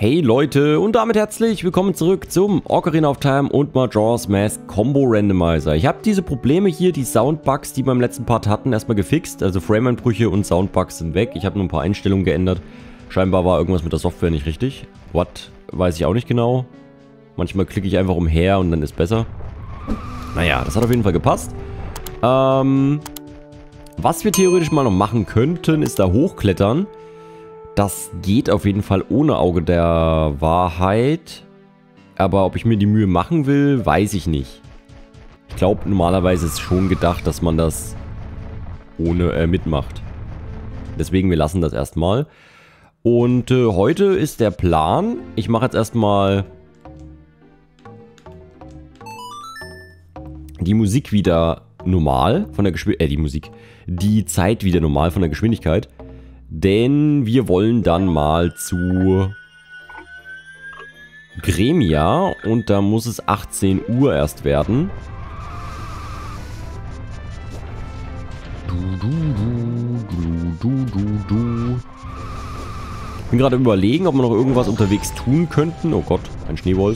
Hey Leute und damit herzlich willkommen zurück zum Ocarina of Time und Majora's Mask Combo Randomizer. Ich habe diese Probleme hier, die Soundbugs, die wir im letzten Part hatten, erstmal gefixt. Also Frame-Einbrüche und Soundbugs sind weg. Ich habe nur ein paar Einstellungen geändert. Scheinbar war irgendwas mit der Software nicht richtig. What? Weiß ich auch nicht genau. Manchmal klicke ich einfach umher und dann ist besser. Naja, das hat auf jeden Fall gepasst. Was wir theoretisch mal noch machen könnten, ist da hochklettern. Das geht auf jeden Fall ohne Auge der Wahrheit. Aber ob ich mir die Mühe machen will, weiß ich nicht. Ich glaube, normalerweise ist schon gedacht, dass man das ohne mitmacht. Deswegen, wir lassen das erstmal. Und heute ist der Plan, ich mache jetzt erstmal die Musik wieder normal von der Geschwindigkeit. Die Zeit wieder normal von der Geschwindigkeit. Denn wir wollen dann mal zu Gremia und da muss es 18 Uhr erst werden. Ich bin gerade überlegen, ob wir noch irgendwas unterwegs tun könnten. Oh Gott, ein Schneewolf.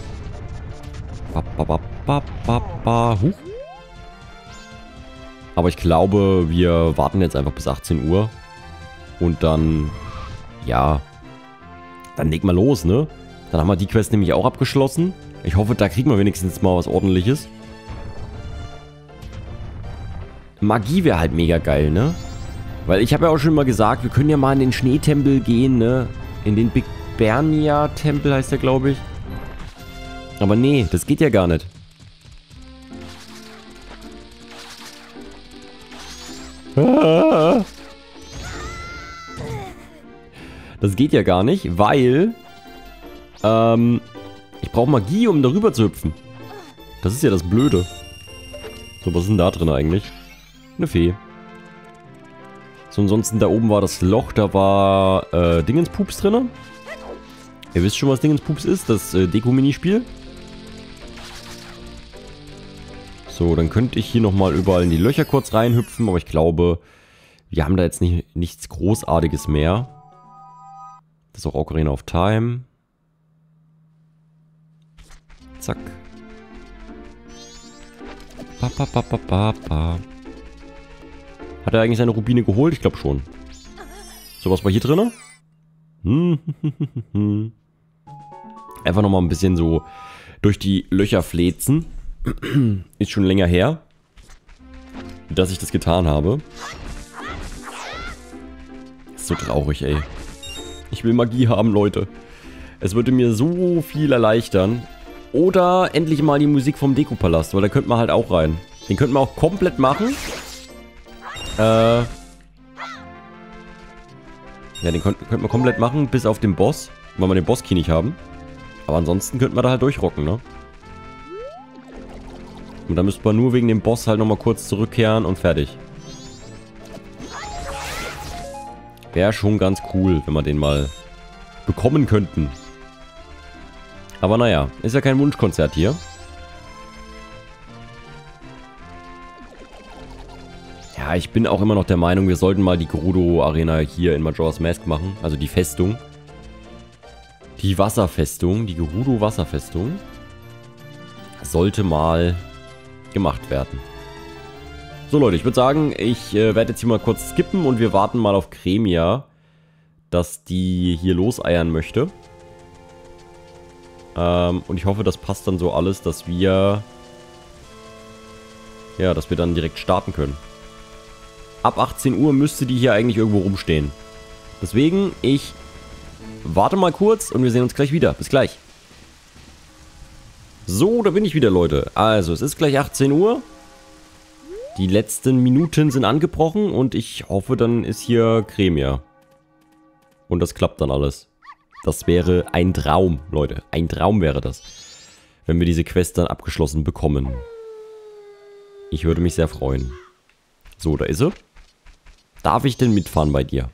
Huch. Aber ich glaube, wir warten jetzt einfach bis 18 Uhr. Und dann, ja, dann legen wir los, ne? Dann haben wir die Quest nämlich auch abgeschlossen. Ich hoffe, da kriegen wir wenigstens mal was Ordentliches. Magie wäre halt mega geil, ne? Weil ich habe ja auch schon mal gesagt, wir können ja mal in den Schneetempel gehen, ne? In den Big Bernia Tempel heißt der, glaube ich. Aber nee, das geht ja gar nicht. Das geht ja gar nicht, weil ich brauche Magie, um darüber zu hüpfen. Das ist ja das Blöde. So, was ist denn da drin eigentlich? Eine Fee. So, ansonsten da oben war das Loch, da war Dingenspups drin. Ihr wisst schon, was Dingenspups ist, das Deko-Minispiel. So, dann könnte ich hier nochmal überall in die Löcher kurz reinhüpfen, aber ich glaube, wir haben da jetzt nichts Großartiges mehr. Das ist auch Ocarina of Time. Zack. Hat er eigentlich seine Rubine geholt? Ich glaube schon. So, was war hier drin? Einfach nochmal ein bisschen so durch die Löcher flezen. Ist schon länger her, dass ich das getan habe. Ist so traurig, ey. Ich will Magie haben, Leute. Es würde mir so viel erleichtern. Oder endlich mal die Musik vom Dekopalast, weil da könnte man halt auch rein. Den könnten wir auch komplett machen. Ja, den könnten wir komplett machen, bis auf den Boss. Weil wir den Boss-Key nicht haben. Aber ansonsten könnten wir da halt durchrocken, ne? Und dann müsste man nur wegen dem Boss halt nochmal kurz zurückkehren und fertig. Wäre schon ganz cool, wenn wir den mal bekommen könnten. Aber naja, ist ja kein Wunschkonzert hier. Ja, ich bin auch immer noch der Meinung, wir sollten mal die Gerudo-Arena hier in Majora's Mask machen. Also die Festung. Die Wasserfestung, die Gerudo-Wasserfestung. Sollte mal gemacht werden. So Leute, ich würde sagen, ich werde jetzt hier mal kurz skippen und wir warten mal auf Gremia, dass die hier loseiern möchte. Und ich hoffe, das passt dann so alles, dass wir dann direkt starten können. Ab 18 Uhr müsste die hier eigentlich irgendwo rumstehen. Deswegen, ich warte mal kurz und wir sehen uns gleich wieder. Bis gleich. So, da bin ich wieder, Leute. Also, es ist gleich 18 Uhr. Die letzten Minuten sind angebrochen und ich hoffe, dann ist hier Gremia. Und das klappt dann alles. Das wäre ein Traum, Leute. Ein Traum wäre das. Wenn wir diese Quest dann abgeschlossen bekommen. Ich würde mich sehr freuen. So, da ist sie. Darf ich denn mitfahren bei dir?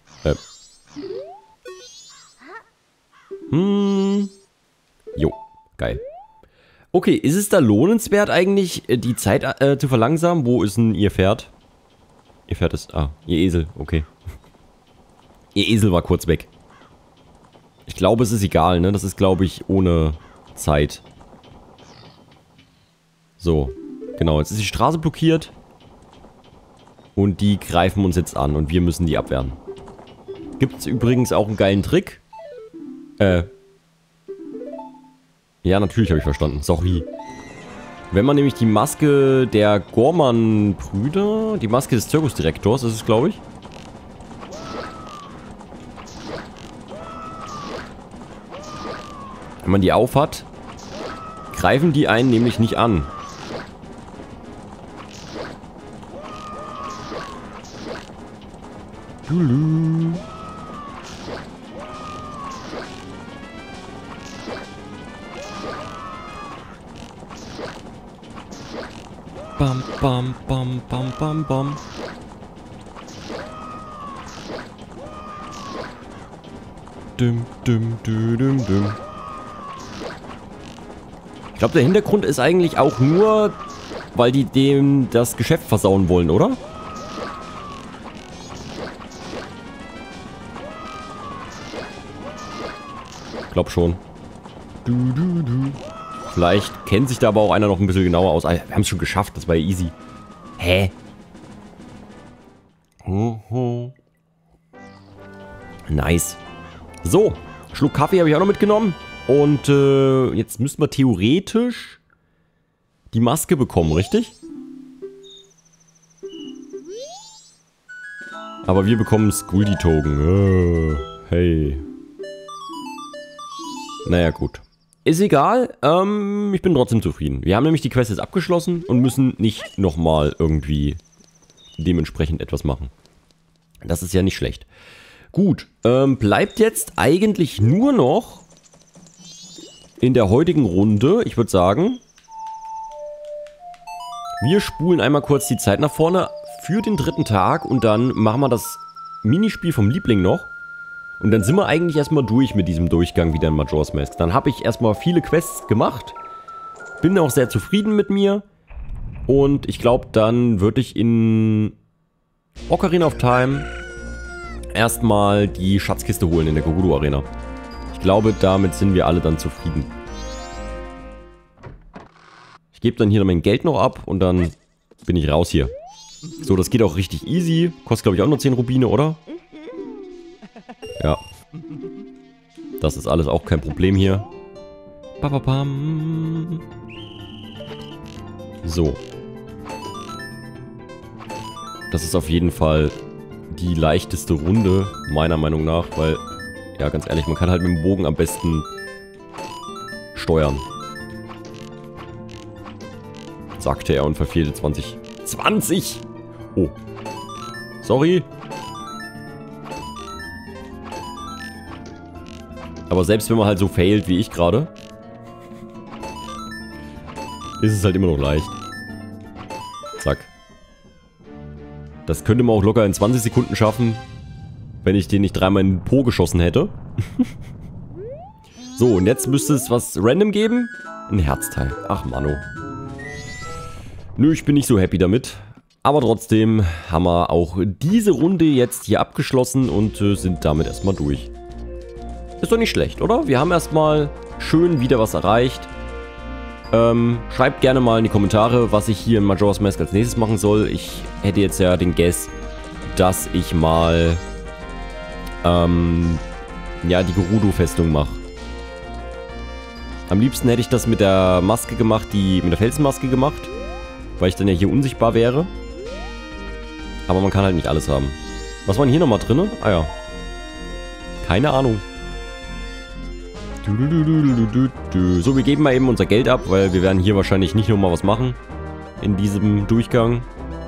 Jo, geil. Okay, ist es da lohnenswert eigentlich, die Zeit zu verlangsamen? Wo ist denn Ihr Pferd? Ihr Pferd ist... Ah, Ihr Esel, okay. Ihr Esel war kurz weg. Ich glaube, es ist egal, ne? Das ist, glaube ich, ohne Zeit. So, genau. Jetzt ist die Straße blockiert. Und die greifen uns jetzt an und wir müssen die abwehren. Gibt es übrigens auch einen geilen Trick. Ja, natürlich habe ich verstanden. Sorry. Wenn man nämlich die Maske der Gorman-Brüder, die Maske des Zirkusdirektors, ist es, glaube ich. Wenn man die aufhat, greifen die einen nämlich nicht an. Lulu. Bam, bam, bam, bam, bam, bam. Dum, dum, dum, dum, dum. Ich glaube, der Hintergrund ist eigentlich auch nur, weil die dem das Geschäft versauen wollen, oder? Ich glaube schon. Vielleicht kennt sich da aber auch einer noch ein bisschen genauer aus. Wir haben es schon geschafft, das war ja easy. Hä? Nice. So, Schluck Kaffee habe ich auch noch mitgenommen. Und jetzt müssten wir theoretisch die Maske bekommen, richtig? Aber wir bekommen Skuldi-Token. Hey. Naja, gut. Ist egal, ich bin trotzdem zufrieden. Wir haben nämlich die Quest jetzt abgeschlossen und müssen nicht nochmal irgendwie dementsprechend etwas machen. Das ist ja nicht schlecht. Gut, bleibt jetzt eigentlich nur noch in der heutigen Runde, ich würde sagen, wir spulen einmal kurz die Zeit nach vorne für den 3. Tag und dann machen wir das Minispiel vom Liebling noch. Und dann sind wir eigentlich erstmal durch mit diesem Durchgang wieder in Majora's Mask. Dann habe ich erstmal viele Quests gemacht. Bin auch sehr zufrieden mit mir. Und ich glaube, dann würde ich in Ocarina of Time erstmal die Schatzkiste holen in der Gerudo Arena. Ich glaube, damit sind wir alle dann zufrieden. Ich gebe dann hier mein Geld noch ab und dann bin ich raus hier. So, das geht auch richtig easy. Kostet, glaube ich, auch nur 10 Rubine, oder? Ja. Das ist alles auch kein Problem hier. Bababam. So. Das ist auf jeden Fall die leichteste Runde, meiner Meinung nach, weil, ja, ganz ehrlich, man kann halt mit dem Bogen am besten steuern. Sagte er und verfehlte 20. 20! Oh. Sorry. Aber selbst wenn man halt so failt wie ich gerade, ist es halt immer noch leicht. Zack. Das könnte man auch locker in 20 Sekunden schaffen, wenn ich den nicht dreimal in den Po geschossen hätte. So, und jetzt müsste es was random geben. Ein Herzteil. Ach, Mano. Nö, ich bin nicht so happy damit. Aber trotzdem haben wir auch diese Runde jetzt hier abgeschlossen und sind damit erstmal durch. Ist doch nicht schlecht, oder? Wir haben erstmal schön wieder was erreicht. Schreibt gerne mal in die Kommentare, was ich hier in Majora's Mask als nächstes machen soll. Ich hätte jetzt ja den Guess, dass ich mal ja, die Gerudo-Festung mache. Am liebsten hätte ich das mit der Maske gemacht, mit der Felsenmaske gemacht, weil ich dann ja hier unsichtbar wäre. Aber man kann halt nicht alles haben. Was war denn hier nochmal drin? Ah ja. Keine Ahnung. So, wir geben mal eben unser Geld ab, weil wir werden hier wahrscheinlich nicht nochmal was machen. In diesem Durchgang.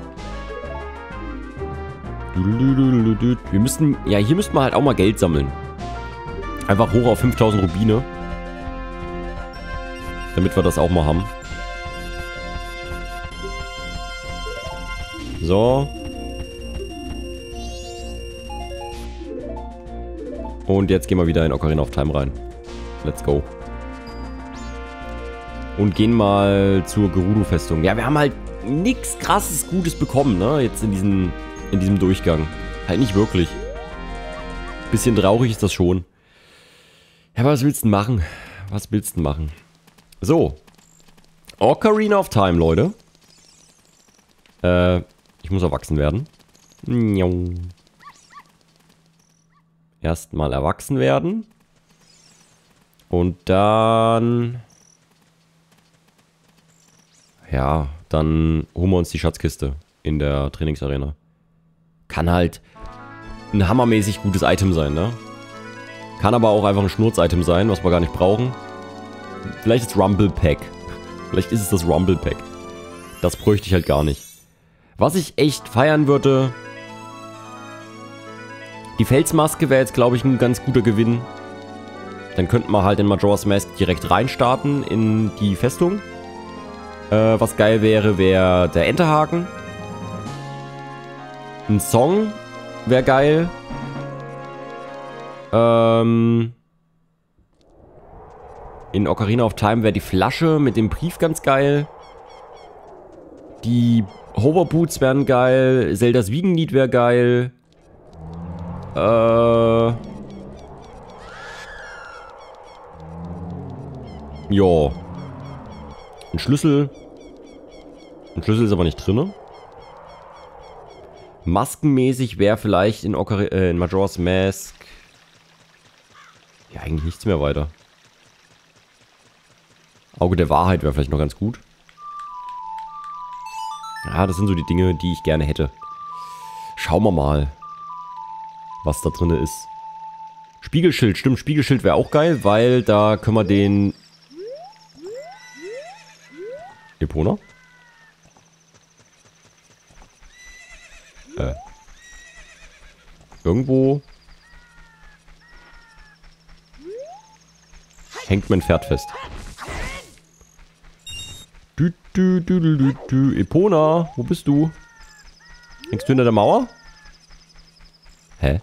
Wir müssen, ja, hier müssten wir halt auch mal Geld sammeln. Einfach hoch auf 5000 Rubine. Damit wir das auch mal haben. So. Und jetzt gehen wir wieder in Ocarina of Time rein. Let's go. Und gehen mal zur Gerudo-Festung. Ja, wir haben halt nichts krasses Gutes bekommen, ne? Jetzt in diesem Durchgang. Halt nicht wirklich. Bisschen traurig ist das schon. Ja, was willst du denn machen? Was willst du denn machen? So. Ocarina of Time, Leute. Ich muss erwachsen werden. Erstmal erwachsen werden. Und dann... Ja, dann holen wir uns die Schatzkiste in der Trainingsarena. Kann halt ein hammermäßig gutes Item sein, ne? Kann aber auch einfach ein Schnurz-Item sein, was wir gar nicht brauchen. Vielleicht das Rumble Pack. Vielleicht ist es das Rumble Pack. Das bräuchte ich halt gar nicht. Was ich echt feiern würde... Die Felsmaske wäre jetzt, glaube ich, ein ganz guter Gewinn. Dann könnten wir halt in Majora's Mask direkt reinstarten in die Festung. Was geil wäre, wäre der Enterhaken. Ein Song wäre geil. In Ocarina of Time wäre die Flasche mit dem Brief ganz geil. Die Hoverboots wären geil. Zeldas Wiegenlied wäre geil. Ja. Ein Schlüssel. Ein Schlüssel ist aber nicht drin. Maskenmäßig wäre vielleicht in Majora's Mask... Ja, eigentlich nichts mehr weiter. Auge der Wahrheit wäre vielleicht noch ganz gut. Ja, das sind so die Dinge, die ich gerne hätte. Schauen wir mal, was da drin ist. Spiegelschild, stimmt, Spiegelschild wäre auch geil, weil da können wir den... Epona? Irgendwo... hängt mein Pferd fest. Epona, wo bist du? Hängst du hinter der Mauer? Hä?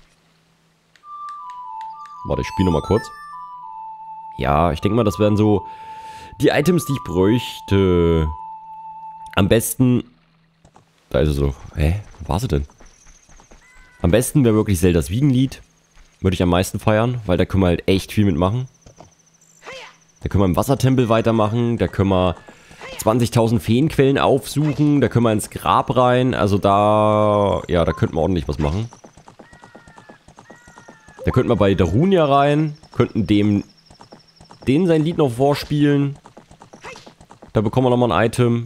Warte, ich spiele nochmal kurz. Ja, ich denke mal, das wären so die Items, die ich bräuchte. Am besten... Da ist es so. Hä? Wo war sie denn? Am besten wäre wirklich Zeldas Wiegenlied. Würde ich am meisten feiern, weil da können wir halt echt viel mitmachen. Da können wir im Wassertempel weitermachen. Da können wir 20.000 Feenquellen aufsuchen. Da können wir ins Grab rein. Also da... Ja, da könnten wir ordentlich was machen. Da könnten wir bei Darunia rein. Könnten denen sein Lied noch vorspielen. Da bekommen wir nochmal ein Item.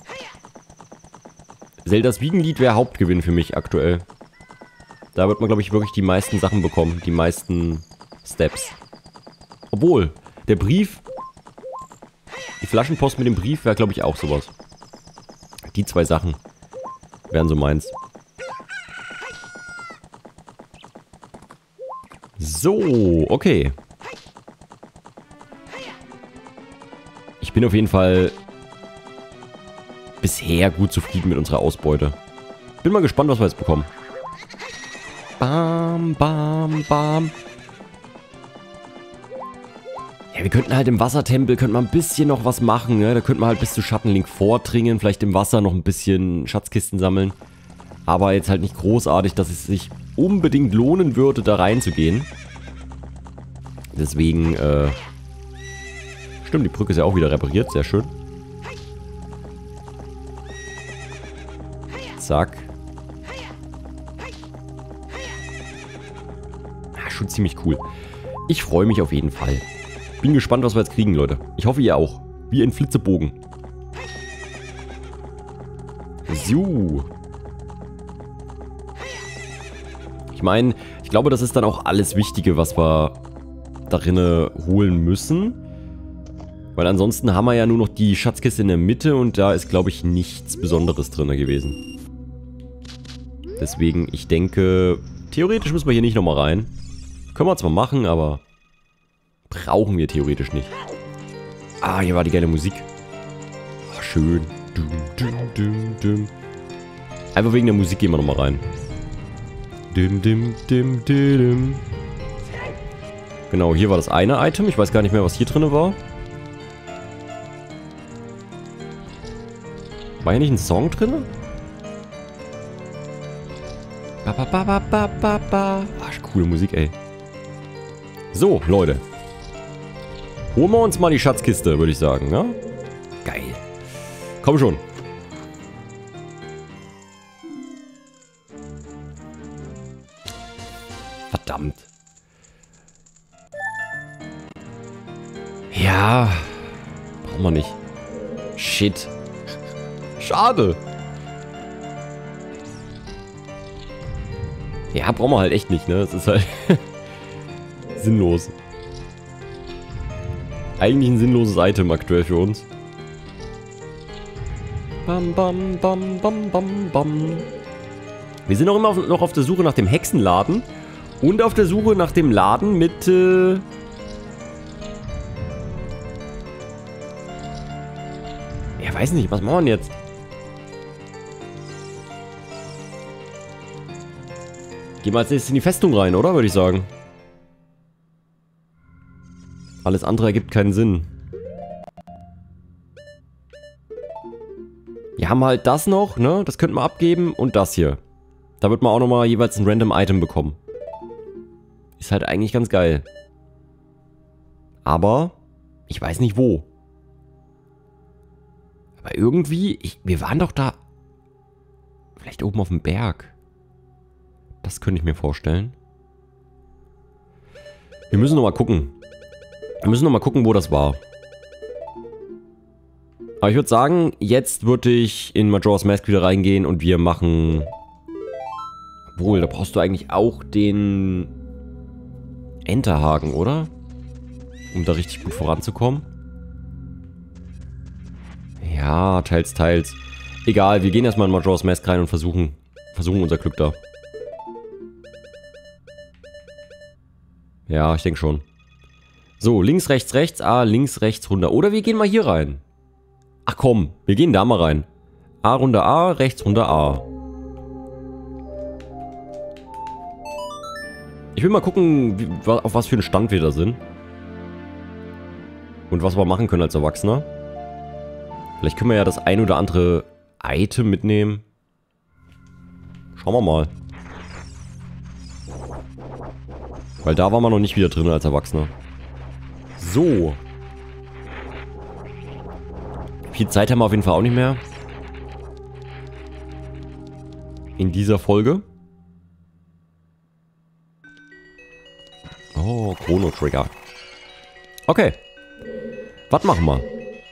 Zeldas Wiegenlied wäre Hauptgewinn für mich aktuell. Da wird man, glaube ich, wirklich die meisten Sachen bekommen. Die meisten Steps. Obwohl, der Brief... Die Flaschenpost mit dem Brief wäre, glaube ich, auch sowas. Die zwei Sachen wären so meins. So, okay. Ich bin auf jeden Fall bisher gut zufrieden mit unserer Ausbeute. Bin mal gespannt, was wir jetzt bekommen. Bam, bam, bam. Ja, wir könnten halt im Wassertempel, könnten wir ein bisschen noch was machen, ne? Da könnten wir halt bis zu Schattenlink vordringen, vielleicht im Wasser noch ein bisschen Schatzkisten sammeln. Aber jetzt halt nicht großartig, dass es sich unbedingt lohnen würde, da reinzugehen. Deswegen, stimmt, die Brücke ist ja auch wieder repariert, sehr schön. Zack. Ja, schon ziemlich cool. Ich freue mich auf jeden Fall. Bin gespannt, was wir jetzt kriegen, Leute. Ich hoffe, ihr auch. Wie ein Flitzebogen. So. Ich meine, ich glaube, das ist dann auch alles Wichtige, was wir darin holen müssen. Weil ansonsten haben wir ja nur noch die Schatzkiste in der Mitte und da ist, glaube ich, nichts Besonderes drin gewesen. Deswegen, ich denke, theoretisch müssen wir hier nicht nochmal rein. Können wir zwar machen, aber brauchen wir theoretisch nicht. Ah, hier war die geile Musik. Oh, schön. Dum, dum, dum, dum. Einfach wegen der Musik gehen wir nochmal rein. Dim, dim, dim, dim. Genau, hier war das eine Item. Ich weiß gar nicht mehr, was hier drin war. War hier nicht ein Song drin? Ba, ba, ba, ba, ba, ba, ba. Ach, coole Musik, ey. So, Leute. Holen wir uns mal die Schatzkiste, würde ich sagen, ne? Geil. Komm schon. Verdammt. Ja. Brauchen wir nicht. Shit. Schade. Ja, brauchen wir halt echt nicht, ne? Das ist halt sinnlos. Eigentlich ein sinnloses Item aktuell für uns. Bam, bam, bam, bam, bam, bam. Wir sind auch immer noch auf der Suche nach dem Hexenladen. Und auf der Suche nach dem Laden mit, ja, weiß nicht, was machen wir denn jetzt? Gehen wir als nächstes in die Festung rein, oder? Würde ich sagen. Alles andere ergibt keinen Sinn. Wir haben halt das noch, ne? Das könnten wir abgeben und das hier. Da wird man auch nochmal jeweils ein random Item bekommen. Ist halt eigentlich ganz geil. Aber ich weiß nicht wo. Aber irgendwie, wir waren doch da. Vielleicht oben auf dem Berg. Das könnte ich mir vorstellen. Wir müssen nochmal gucken. Wir müssen nochmal gucken, wo das war. Aber ich würde sagen, jetzt würde ich in Majora's Mask wieder reingehen und wir machen... Obwohl, da brauchst du eigentlich auch den Enterhaken, oder? Um da richtig gut voranzukommen. Ja, teils, teils. Egal, wir gehen erstmal in Majora's Mask rein und versuchen unser Glück da. Ja, ich denke schon. So, links, rechts, A, links, rechts, runter. Oder wir gehen mal hier rein. Ach komm, wir gehen da mal rein. A, runter A, rechts, runter A. Ich will mal gucken, auf was für einen Stand wir da sind. Und was wir machen können als Erwachsener. Vielleicht können wir ja das ein oder andere Item mitnehmen. Schauen wir mal. Weil da waren wir noch nicht wieder drin als Erwachsener. So. Viel Zeit haben wir auf jeden Fall auch nicht mehr. In dieser Folge. Oh, Chrono Trigger. Okay. Was machen wir?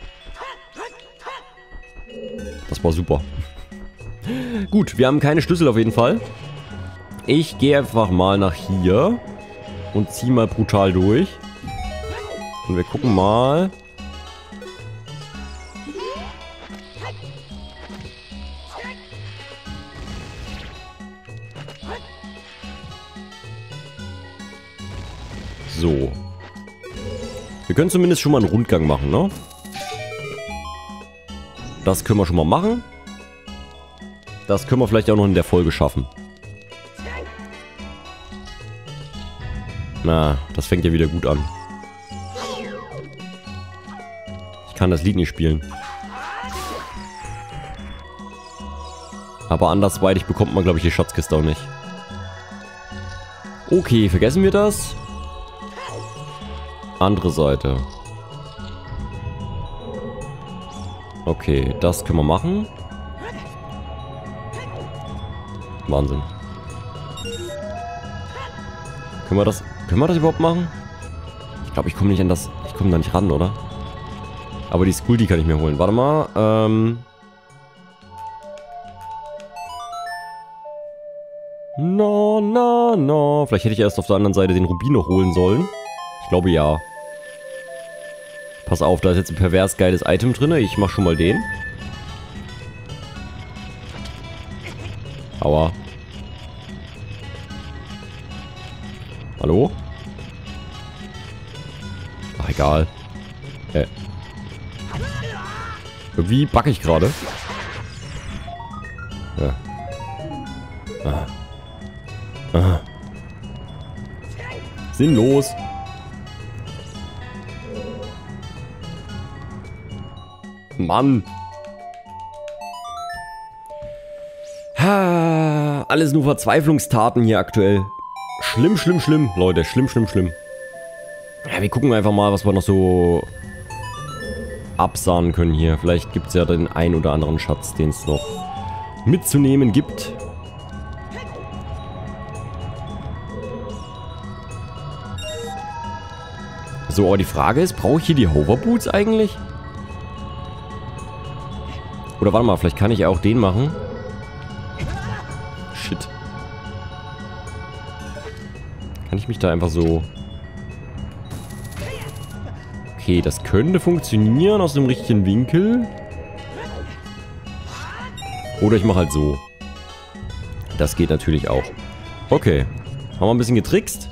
Das war super. Gut, wir haben keine Schlüssel auf jeden Fall. Ich gehe einfach mal nach hier. Und ziehe mal brutal durch. Und wir gucken mal. So. Wir können zumindest schon mal einen Rundgang machen, ne? Das können wir schon mal machen. Das können wir vielleicht auch noch in der Folge schaffen. Na, das fängt ja wieder gut an. Ich kann das Lied nicht spielen. Aber andersweitig bekommt man, glaube ich, die Schatzkiste auch nicht. Okay, vergessen wir das. Andere Seite. Okay, das können wir machen. Wahnsinn. Können wir das überhaupt machen? Ich glaube, ich komme nicht an das... Ich komme da nicht ran, oder? Aber die Skull, die kann ich mir holen. Warte mal. No. Vielleicht hätte ich erst auf der anderen Seite den Rubin noch holen sollen. Ich glaube, ja. Pass auf, da ist jetzt ein pervers geiles Item drin. Ich mach schon mal den. Aua. Hallo? Ach, egal. Irgendwie backe ich gerade. Ja. Sinnlos. Mann. Alles nur Verzweiflungstaten hier aktuell. Schlimm, Leute. Schlimm. Ja, wir gucken einfach mal, was wir noch so absahnen können hier. Vielleicht gibt es ja den ein oder anderen Schatz, den es noch mitzunehmen gibt. So, aber die Frage ist, brauche ich hier die Hoverboots eigentlich? Oder warte mal, vielleicht kann ich auch den machen. Shit. Kann ich mich da einfach so... Okay, das könnte funktionieren aus dem richtigen Winkel. Oder ich mache halt so. Das geht natürlich auch. Okay. Haben wir ein bisschen getrickst.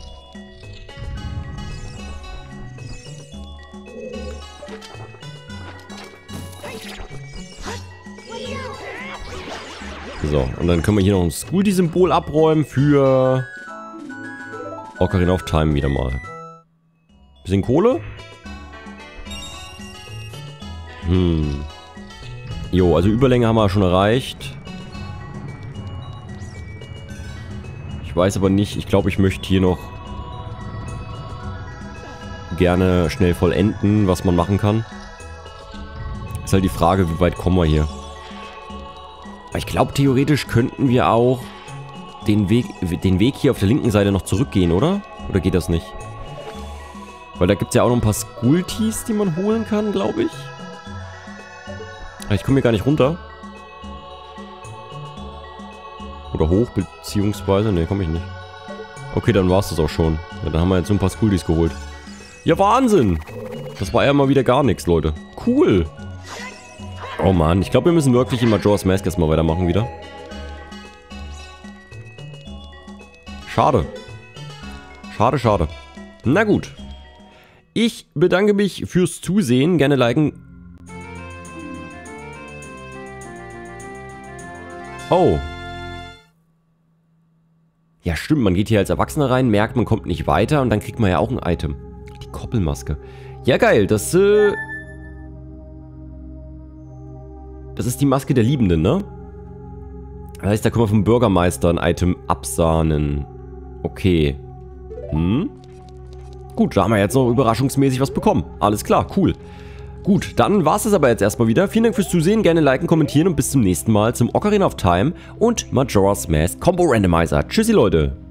So, und dann können wir hier noch ein Skuldi-Symbol abräumen für Ocarina of Time wieder mal. Bisschen Kohle. Jo, also Überlänge haben wir schon erreicht. Ich weiß aber nicht, ich glaube, ich möchte hier noch gerne schnell vollenden, was man machen kann. Ist halt die Frage, wie weit kommen wir hier. Aber ich glaube, theoretisch könnten wir auch den Weg hier auf der linken Seite noch zurückgehen, oder? Oder geht das nicht? Weil da gibt es ja auch noch ein paar Skultis, die man holen kann, glaube ich. Ich komme hier gar nicht runter. Oder hoch, beziehungsweise... Ne, komme ich nicht. Okay, dann war es das auch schon. Ja, dann haben wir jetzt so ein paar Skultis geholt. Ja, Wahnsinn! Das war ja mal wieder gar nichts, Leute. Cool! Oh Mann, ich glaube, wir müssen wirklich in Majora's Mask erstmal weitermachen wieder. Schade. Schade, schade. Na gut. Ich bedanke mich fürs Zusehen. Gerne liken. Oh. Ja, stimmt. Man geht hier als Erwachsener rein, merkt, man kommt nicht weiter und dann kriegt man ja auch ein Item. Die Koppelmaske. Ja, geil. Das ist die Maske der Liebenden, ne? Das heißt, da können wir vom Bürgermeister ein Item absahnen. Okay. Gut, da haben wir jetzt noch überraschungsmäßig was bekommen. Alles klar, cool. Gut, dann war es das aber jetzt erstmal wieder. Vielen Dank fürs Zusehen, gerne liken, kommentieren und bis zum nächsten Mal zum Ocarina of Time und Majora's Mask Combo Randomizer. Tschüssi, Leute.